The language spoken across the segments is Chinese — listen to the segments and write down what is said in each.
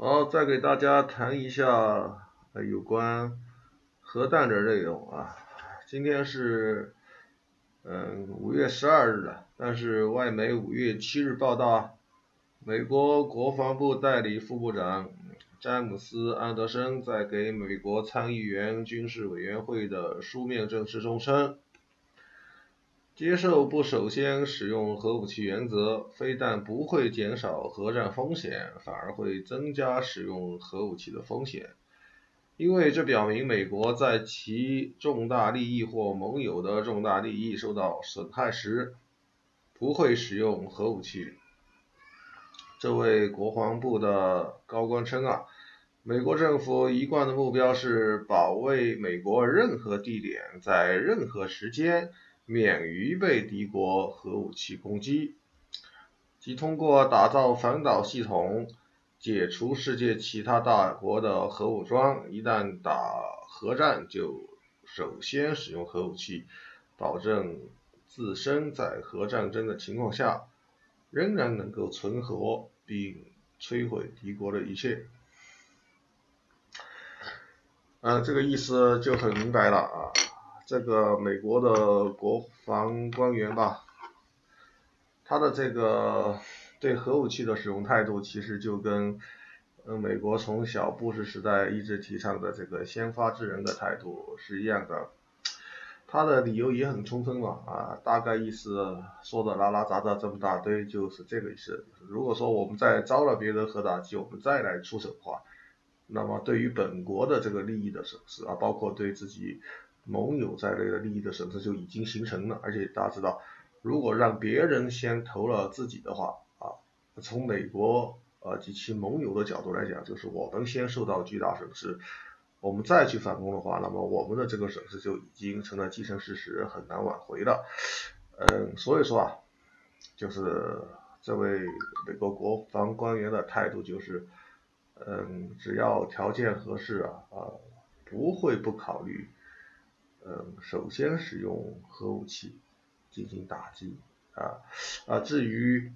好，再给大家谈一下有关核弹的内容啊。今天是5月12日了，但是外媒5月7日报道，美国国防部代理副部长詹姆斯·安德森在给美国参议员军事委员会的书面证词中称，接受不首先使用核武器原则，非但不会减少核战风险，反而会增加使用核武器的风险，因为这表明美国在其重大利益或盟友的重大利益受到损害时，不会使用核武器。这位国防部的高官称美国政府一贯的目标是保卫美国任何地点在任何时间免于被敌国核武器攻击，即通过打造反导系统解除世界其他大国的核武装，一旦打核战就首先使用核武器，保证自身在核战争的情况下仍然能够存活并摧毁敌国的一切。这个意思就很明白了啊。这个美国的国防官员吧，他的这个对核武器的使用态度，其实就跟美国从小布什时代一直提倡的这个先发制人的态度是一样的。他的理由也很充分嘛，大概意思说的拉拉杂杂这么大堆，就是这个意思。如果说我们再招了别人核打击，我们再来出手的话，那么对于本国的这个利益的损失包括对自己盟友在内的利益的损失就已经形成了。而且大家知道，如果让别人先投了自己的话从美国及其盟友的角度来讲，就是我们先受到巨大损失，我们再去反攻的话，那么我们的这个损失就已经成了既成事实，很难挽回了。所以说就是这位美国国防官员的态度就是只要条件合适不会不考虑首先使用核武器进行打击至于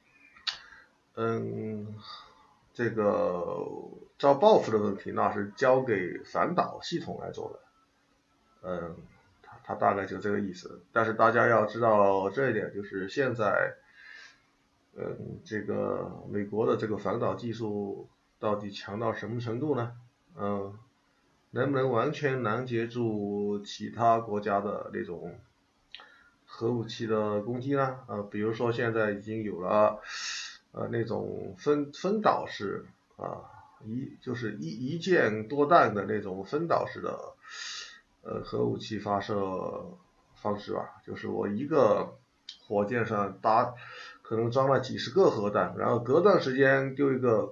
这个遭报复的问题，那是交给反导系统来做的。他大概就这个意思。但是大家要知道这一点，就是现在这个美国的这个反导技术到底强到什么程度呢？能不能完全拦截住其他国家的那种核武器的攻击呢？比如说现在已经有了那种分导式就是一箭多弹的那种分导式的核武器发射方式就是我一个火箭上可能装了几十个核弹，然后隔段时间丢一个，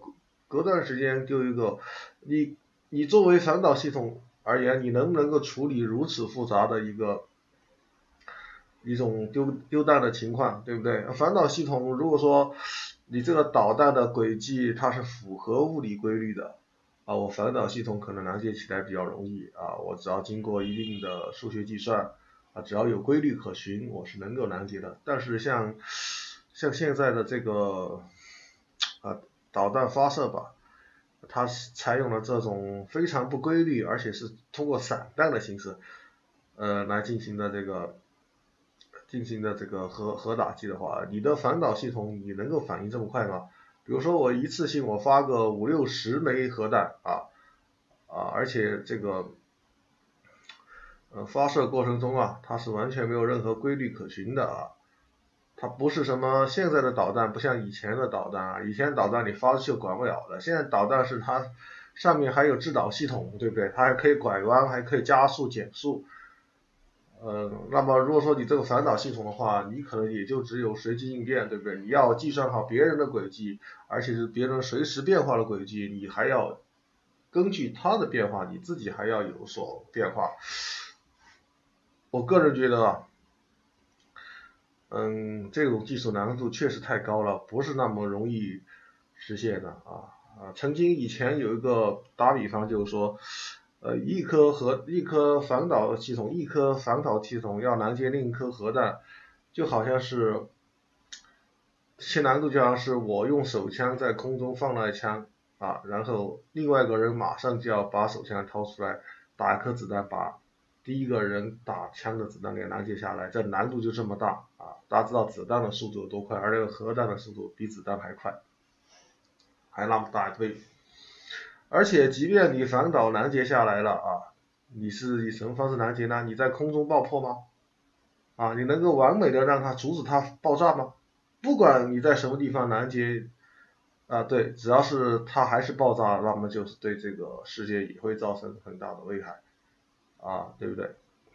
你作为反导系统而言，你能不能够处理如此复杂的一种丢弹的情况，对不对？反导系统如果说你这个导弹的轨迹它是符合物理规律的我反导系统可能拦截起来比较容易我只要经过一定的数学计算只要有规律可循，我是能够拦截的。但是像现在的这个导弹发射吧，它采用了这种非常不规律，而且是通过散弹的形式来进行的这个核打击的话，你的反导系统你能够反应这么快吗？比如说我一次性我发个50-60枚核弹而且这个发射过程中它是完全没有任何规律可循的它不是什么现在的导弹，不像以前的导弹以前导弹你发出去管不了的，现在导弹是它上面还有制导系统，对不对？它还可以拐弯，还可以加速减速。那么如果说你这个反导系统的话，你可能也就只有随机应变，对不对？你要计算好别人的轨迹，而且是别人随时变化的轨迹，你还要根据它的变化，你自己还要有所变化。我个人觉得这种技术难度确实太高了，不是那么容易实现的曾经以前有一个打比方，就是说一颗反导系统要拦截另一颗核弹，就好像是其难度就像是我用手枪在空中放了一枪啊，然后另外一个人马上就要把手枪掏出来，打一颗子弹把第一个人打枪的子弹给拦截下来，这难度就这么大啊！大家知道子弹的速度有多快，而这个核弹的速度比子弹还快，还那么大一堆。而且即便你反导拦截下来了啊，你是以什么方式拦截呢？你在空中爆破吗？啊，你能够完美的让它阻止它爆炸吗？不管你在什么地方拦截啊，对，只要是它还是爆炸，那么就是对这个世界也会造成很大的危害啊，对不对？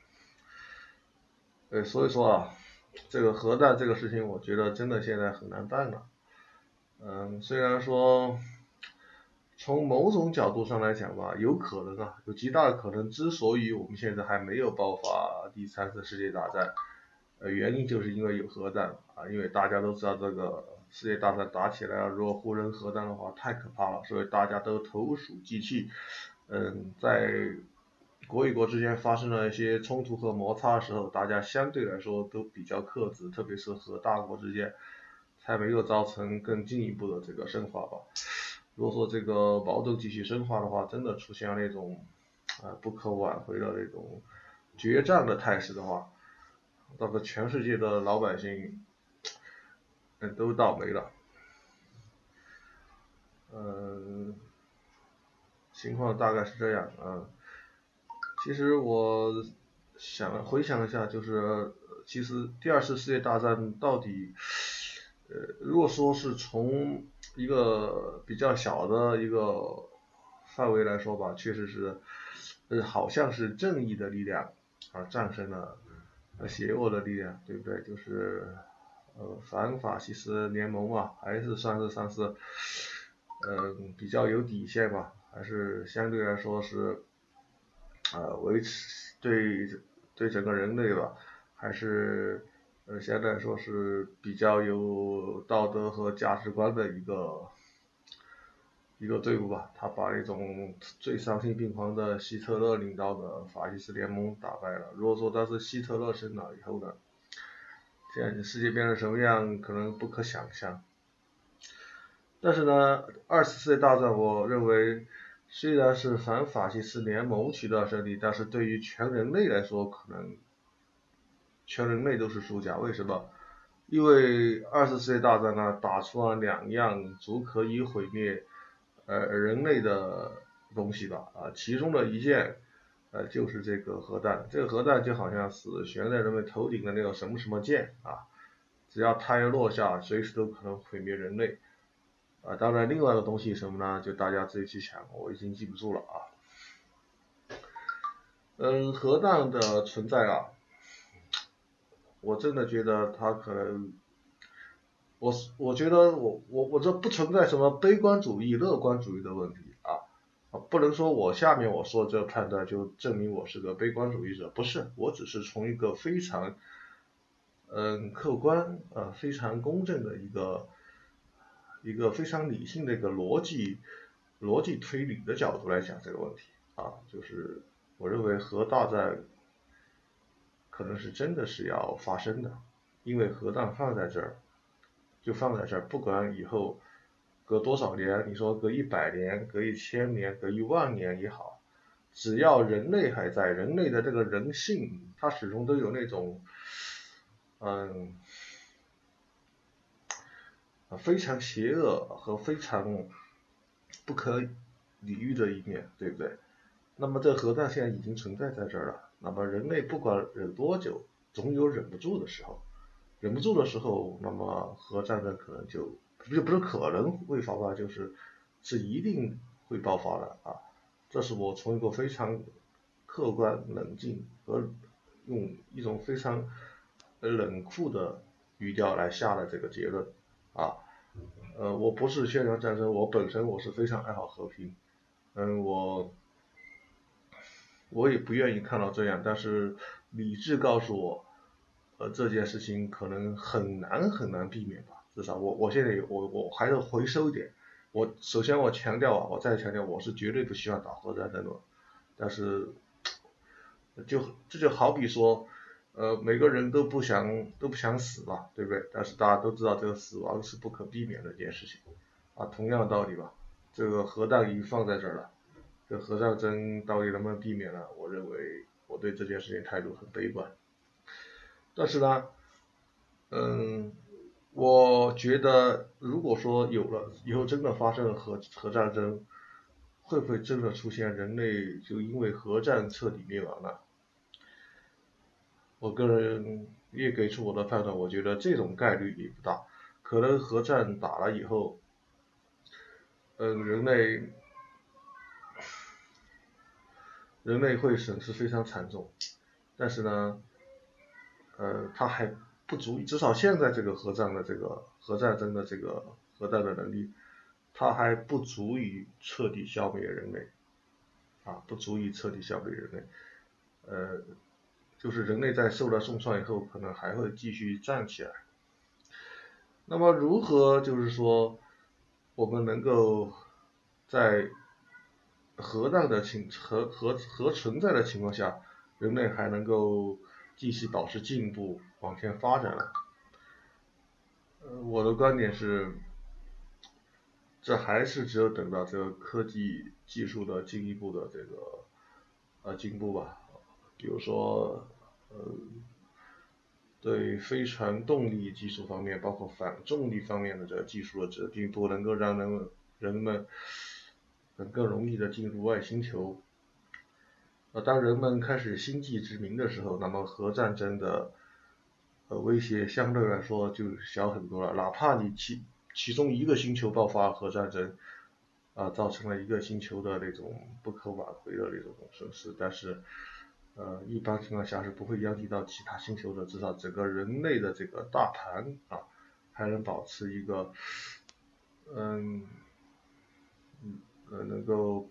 所以说啊，这个核弹这个事情，我觉得真的现在很难办了。虽然说从某种角度上来讲吧，有可能啊，有极大的可能，之所以我们现在还没有爆发第三次世界大战，原因就是因为有核弹啊，因为大家都知道这个世界大战打起来了，如果互扔核弹的话太可怕了，所以大家都投鼠忌器。在国与国之间发生了一些冲突和摩擦的时候，大家相对来说都比较克制，特别是和大国之间，才没有造成更进一步的这个深化吧。如果说这个矛盾继续深化的话，真的出现那种不可挽回的那种决战的态势的话，那么全世界的老百姓都倒霉了。情况大概是这样啊。其实我回想一下，就是其实第二次世界大战到底，如果说是从一个比较小的一个范围来说吧，确实是，好像是正义的力量战胜了邪恶的力量，对不对？就是反法西斯联盟嘛，还是算是比较有底线吧，还是相对来说是维持对整个人类吧，还是相对来说是比较有道德和价值观的一个队伍吧。他把那种最丧心病狂的希特勒领导的法西斯联盟打败了。如果说当时希特勒胜了以后呢，现在世界变成什么样，可能不可想象。但是呢，二次世界大战我认为虽然是反法西斯联盟取得胜利，但是对于全人类来说，可能全人类都是输家。为什么？因为二次世界大战呢，打出了两样足可以毁灭人类的东西吧其中的一件就是这个核弹。这个核弹就好像是悬在人们头顶的那个什么什么剑只要它一落下，随时都可能毁灭人类。当然另外一个东西什么呢？就大家自己去想，我已经记不住了核弹的存在我真的觉得它可能，我觉得我这不存在什么悲观主义、乐观主义的问题不能说我下面我说这个判断就证明我是个悲观主义者，不是，我只是从一个非常客观非常公正的一个非常理性的一个逻辑推理的角度来讲这个问题就是我认为核大战可能是真的是要发生的，因为核弹放在这儿就放在这儿，不管以后隔多少年，你说隔100年、隔1000年、隔10000年也好，只要人类还在，人类的这个人性，它始终都有那种非常邪恶和非常不可理喻的一面，对不对？那么这核弹现在已经存在在这儿了，那么人类不管忍多久，总有忍不住的时候，忍不住的时候，那么核战争可能就不是可能会爆发，是一定会爆发的这是我从一个非常客观冷静和用一种非常冷酷的语调来下的这个结论我不是宣扬战争，我本身我是非常爱好和平，我也不愿意看到这样，但是理智告诉我，这件事情可能很难避免吧。至少我现在我还是回收一点。首先我强调我再强调，我是绝对不希望打核战争的。但是这就好比说，每个人都不想死嘛，对不对？但是大家都知道这个死亡是不可避免的一件事情同样的道理吧。 这个核弹已经放在这儿了，这核战争到底能不能避免呢？我认为我对这件事情态度很悲观。但是呢，我觉得如果说有了以后真的发生了核战争，会不会真的出现人类就因为核战彻底灭亡呢？我个人也给出我的判断，我觉得这种概率也不大，可能核战打了以后，人类会损失非常惨重，但是呢，它还不足以，至少现在这个核战争的这个核弹的能力，它还不足以彻底消灭人类，不足以彻底消灭人类，就是人类在受了重创以后，可能还会继续站起来。那么如何就是说，我们能够在核弹的核存在的情况下，人类还能够继续保持进步往前发展呢？我的观点是，这还是只有等到这个科技技术的进一步的这个进步吧，比如说对飞船动力技术方面，包括反重力方面的这个技术的进步，能够让人们能更容易的进入外星球。当人们开始星际殖民的时候，那么核战争的威胁相对来说就小很多了。哪怕你其中一个星球爆发核战争，造成了一个星球的那种不可挽回的那种损失，但是一般情况下是不会殃及到其他星球的，至少整个人类的这个大盘还能保持一个能够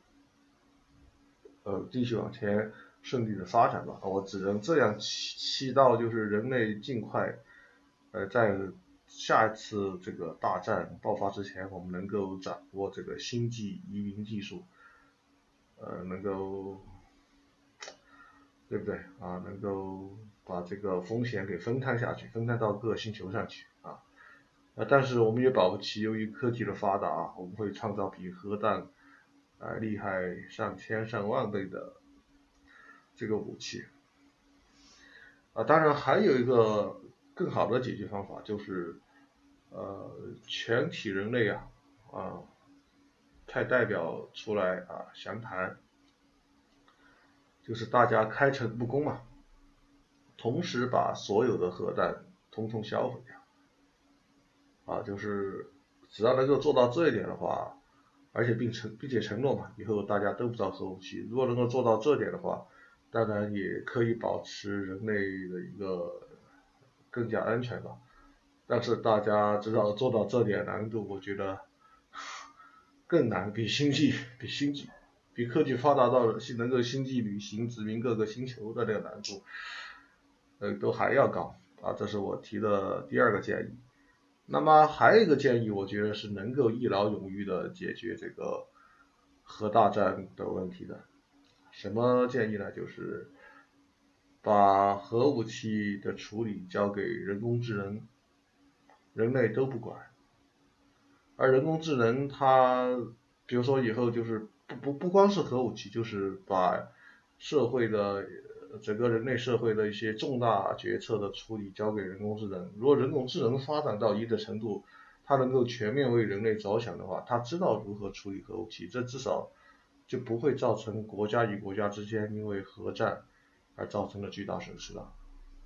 继续往前顺利的发展吧。我只能这样祈祷，就是人类尽快在下一次这个大战爆发之前，我们能够掌握这个星际移民技术，能够对不对能够把这个风险给分摊下去，分摊到各个星球上去但是我们也保不齐，由于科技的发达我们会创造比核弹厉害上千上万倍的这个武器当然还有一个更好的解决方法，就是全体人类派代表出来详谈，就是大家开诚布公嘛，同时把所有的核弹统统销毁掉就是只要能够做到这一点的话，而且并且承诺嘛，以后大家都不造核武器。如果能够做到这点的话，当然也可以保持人类的一个更加安全吧。但是大家知道做到这点难度，我觉得更难，比科技发达到能够星际旅行、殖民各个星球的这个难度，都还要高这是我提的第二个建议。那么还有一个建议，我觉得是能够一劳永逸的解决这个核大战的问题的。什么建议呢？就是把核武器的处理交给人工智能，人类都不管。而人工智能它，比如说以后就是不光是核武器，就是把社会的整个人类社会的一些重大决策的处理交给人工智能。如果人工智能发展到一定程度，它能够全面为人类着想的话，它知道如何处理核武器，这至少就不会造成国家与国家之间因为核战而造成的巨大损失了。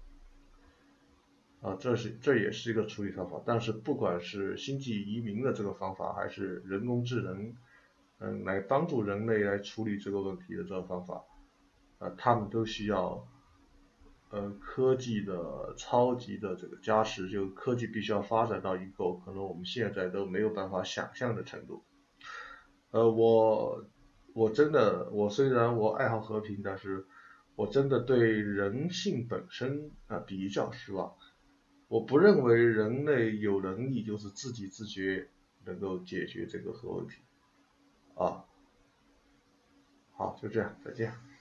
这也是一个处理方法，但是不管是星际移民的这个方法，还是人工智能，来帮助人类来处理这个问题的这个方法，他们都需要科技的超级的这个加持，就科技必须要发展到一个可能我们现在都没有办法想象的程度。我虽然我爱好和平，但是我真的对人性本身比较失望。我不认为人类有能力就是自己自觉能够解决这个核问题好，就这样，再见。